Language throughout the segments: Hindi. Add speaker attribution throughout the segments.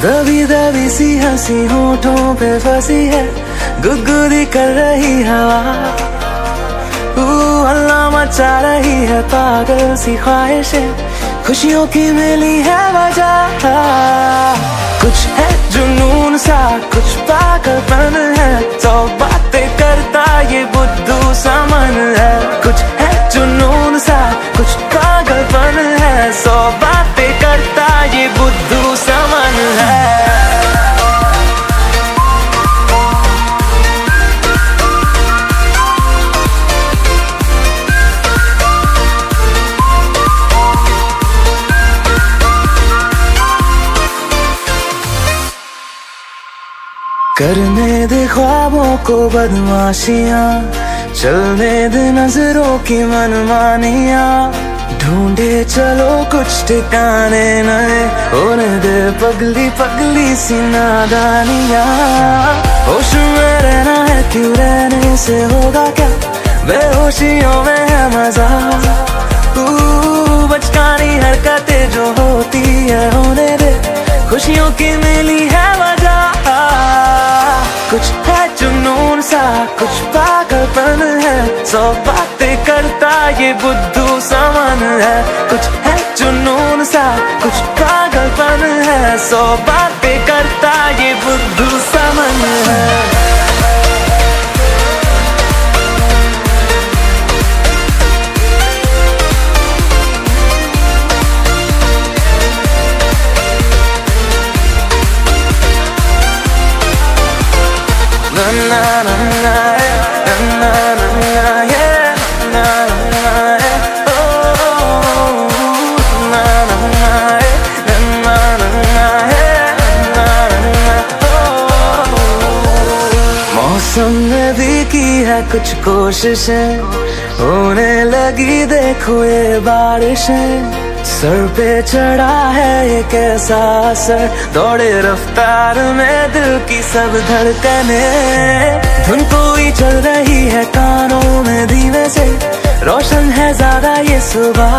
Speaker 1: दबी दबी सी हंसी होठों पे फंसी है, गुदगुदी कर रही हवा। हल्ला मचा रही है पागल सी ख्वाहिशें, खुशियों की मिली है वजह। कुछ है जुनून सा, कुछ पागलपन है, सौ बातें करता ये बुद्धू सा मन है। कुछ है जुनून सा, कुछ पागलपन है, सौ बातें करता ये बुद्धू सा मन है। करने दे ख्वाबों को बदमाशियां, चलने दे नजरों की मनमानियां, ढूंढे चलो कुछ ठिकाने नए, होने दे पगली पगली सी नादानियां। होश में रहना है क्यों, रहने से होगा क्या, बेहोशियों में है मजा। बचकानी हरकतें जो होती है होने दे, खुशियों की मिली है वजह। कुछ है जुनून सा, कुछ पागलपन है, सौ बातें करता ये बुद्धू सा मन है। कुछ है जुनून सा, कुछ पागलपन है, सौ बातें करता ये बुद्धू सा मन है। मौसम ने भी की है कुछ कोशिशें, होने लगी देखो ये बारिशें। सर पे चढ़ा है ये कैसा असर, दौड़े रफ्तार में दिल की सब धड़कने। धुन कोई चल रही है कानों में धीमे से, रोशन है ज्यादा ये सुबह।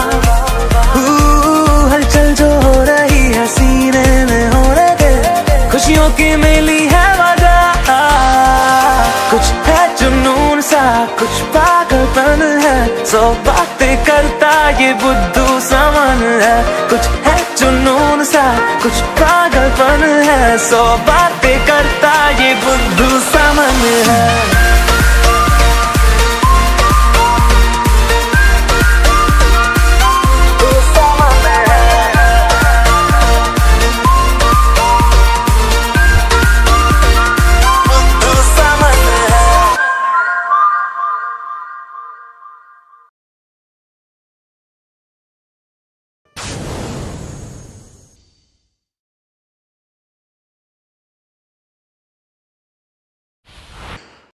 Speaker 1: हलचल जो हो रही है सीने में होने दे, खुशियों की मिली है वजह। कुछ है जुनून सा, कुछ पागलपन है, सौ बातें करता ये बुद्धू सा मन है। कुछ है जुनून सा, कुछ पागलपन है, सौ बातें करता ये बुद्धू सा मन है।